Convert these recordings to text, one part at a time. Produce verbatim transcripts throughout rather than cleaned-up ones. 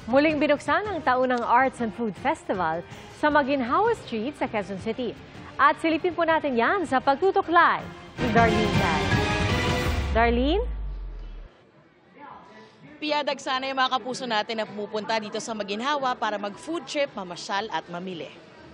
Muling binuksan ang taunang Arts and Food Festival sa Maginhawa Street sa Quezon City. At silipin po natin yan sa Pagtutok Live ni Darlene Tay. Darlene? Piyadag sana yung mga kapuso natin na pumupunta dito sa Maginhawa para mag-food trip, mamasyal at mamili.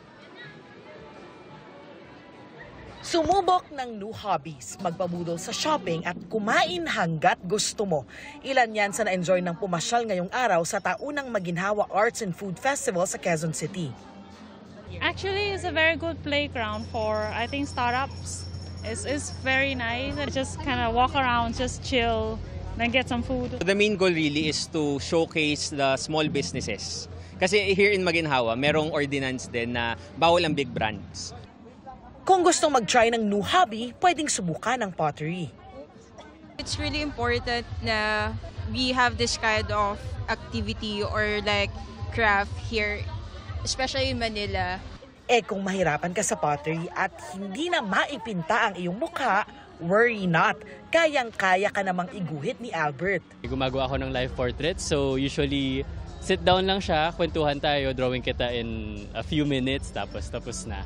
Sumubok ng new hobbies, magpabudol sa shopping at kumain hanggat gusto mo. Ilan yan sa na-enjoy ng pumasyal ngayong araw sa taunang Maginhawa Arts and Food Festival sa Quezon City. Actually, it's a very good playground for, I think, startups. It's, it's very nice. Just kind of walk around, just chill, then get some food. The main goal really is to showcase the small businesses. Kasi here in Maginhawa, merong ordinance din na bawal ang big brands. Kung gustong mag-try ng new hobby, pwedeng subukan ng pottery. It's really important na we have this kind of activity or like craft here, especially in Manila. Eh kung mahirapan ka sa pottery at hindi na maipinta ang iyong mukha, worry not. Kayang-kaya ka namang iguhit ni Albert. Gumagawa ako ng life portrait, so usually sit down lang siya, kwentuhan tayo, drawing kita in a few minutes, tapos tapos na.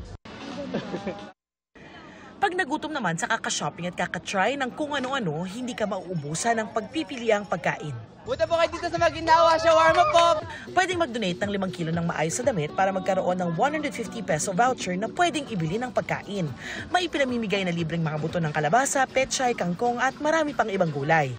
Pag nagutom naman sa kaka-shopping at kaka-try ng kung ano-ano, hindi ka mauubusan ng pagpipiliang pagkain. Punta po kayo dito sa Maginhawa, shawarma po! Pwedeng mag-donate ng limang kilo ng maayos sa damit para magkaroon ng one hundred fifty peso voucher na pwedeng ibili ng pagkain. May pinamimigay na libreng mga buto ng kalabasa, pechay, kangkong at marami pang ibang gulay.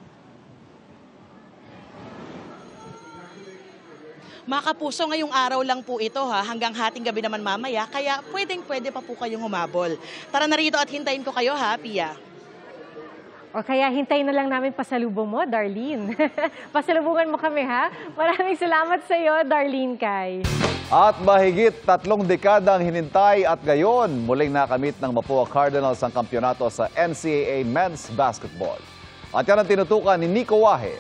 Mga kapuso, ngayong araw lang po ito ha, hanggang hating gabi naman mamaya, kaya pwedeng pwede pa po kayong humabol. Tara na rito at hintayin ko kayo ha, Pia. O kaya hintayin na lang namin pasalubong mo, Darlene. Pasalubungan mo kami ha. Maraming salamat sa iyo, Darlene Kay. At mahigit tatlong dekada ang hinintay at gayon, muling nakamit ng Mapua Cardinals ang kampyonato sa N C A A Men's Basketball. At yan ang tinutukan ni Nico Wahe.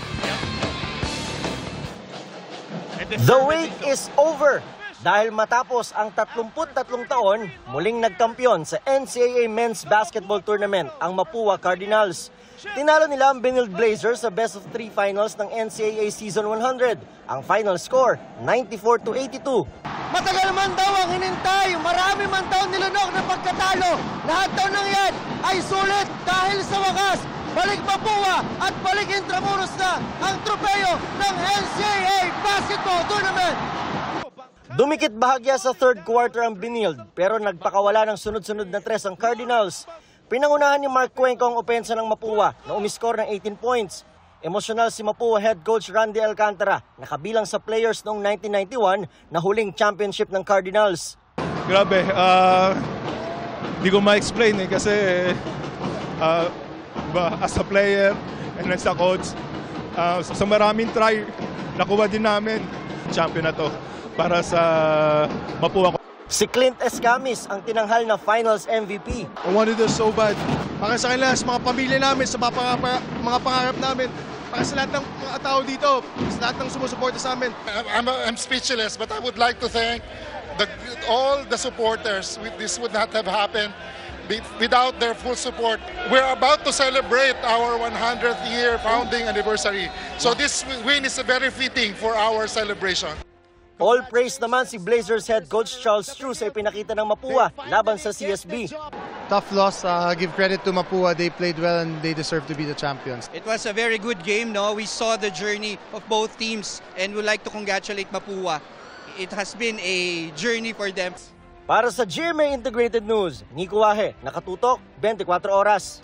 The wait is over dahil matapos ang tatlumput tatlong taon, muling nagkampiyon sa N C A A Men's Basketball Tournament ang Mapua Cardinals. Tinalo nila ang Benilde Blazers sa best of three finals ng N C A A Season one hundred. Ang final score, ninety-four to eighty-two. Matagal man daw ang hinintay, marami man daw nilunok na pagkatalo. Lahat daw ng yan ay sulit dahil sa wakas, balik Mapua at balik Intramuros na ang tropeyo ng N C A A Basketball Tournament. Dumikit bahagya sa third quarter ang Benilde pero nagpakawala ng sunod-sunod na tres ang Cardinals. Pinangunahan ni Mark Cuenco ang opensa ng Mapua na umiskor ng eighteen points. Emosyonal si Mapua head coach Randy Alcantara na kabilang sa players noong nineteen ninety-one na huling championship ng Cardinals. Grabe, uh, di ko ma-explain eh kasi uh, ba, as a player and as a coach, uh, sa maraming try, nakuha din namin champion na to para sa Mapua. Si Clint Escamis ang tinanghal na finals M V P. I wanted this so bad. Para sa kanila, sa mga pamilya namin, sa mga, pangapa, mga pangarap namin, para sa lahat ng mga tao dito, sa lahat ng sumusuporta sa amin. I'm, I'm speechless, but I would like to thank the, all the supporters. This would not have happened without their full support. We're about to celebrate our one hundredth year founding anniversary. So this win is very fitting for our celebration. All praise naman si Blazers head coach Charles True sa ipinakita ng Mapua laban sa C S B. Tough loss. Uh, give credit to Mapua. They played well and they deserve to be the champions. It was a very good game. No, we saw the journey of both teams and we'd like to congratulate Mapua. It has been a journey for them. Para sa G M A Integrated News, Nico Wahe, nakatutok, twenty-four oras.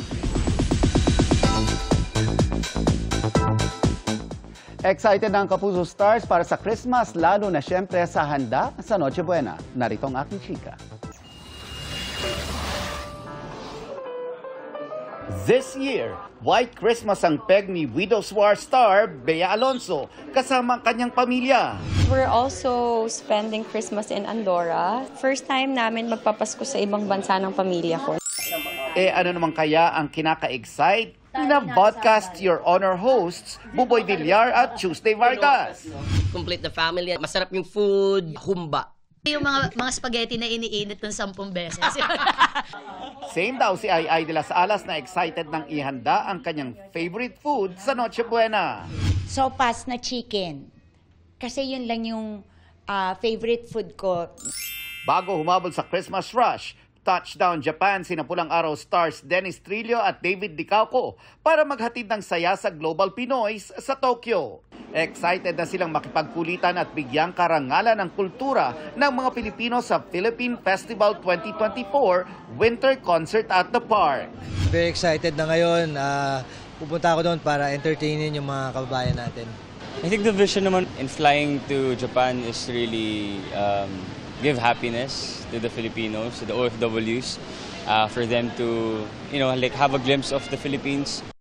Excited na ang Kapuso Stars para sa Christmas, lalo na siyempre sa handa sa Noche Buena. Narito ang aking chika. This year, White Christmas ang peg ni Widows War star Bea Alonso kasama ang kanyang pamilya. We're also spending Christmas in Andorra. First time namin magpapasko sa ibang bansa ng pamilya ko. Eh ano naman kaya ang kinaka-excite na podcast Your Honor hosts Buboy Villar at Tuesday Vargas. Complete the family. Masarap yung food, humba. Yung mga mga spaghetti na iniinit ng sampung beses. Same daw si Ay Ay de las Alas na excited ng ihanda ang kanyang favorite food sa Noche Buena. Sopas na chicken. Kasi yun lang yung uh, favorite food ko. Bago humabol sa Christmas rush, touchdown Japan sina Pulang Araw stars Dennis Trillo at David Dicauco para maghatid ng saya sa Global Pinoys sa Tokyo. Excited na silang makipagkulitan at bigyang karangalan ng kultura ng mga Pilipino sa Philippine Festival twenty twenty-four Winter Concert at the Park. Very excited na ngayon. Uh, pupunta ako doon para entertainin yung mga kababayan natin. I think the vision naman in flying to Japan is really um, give happiness to the Filipinos, to the O F Ws, uh, for them to, you know, like have a glimpse of the Philippines.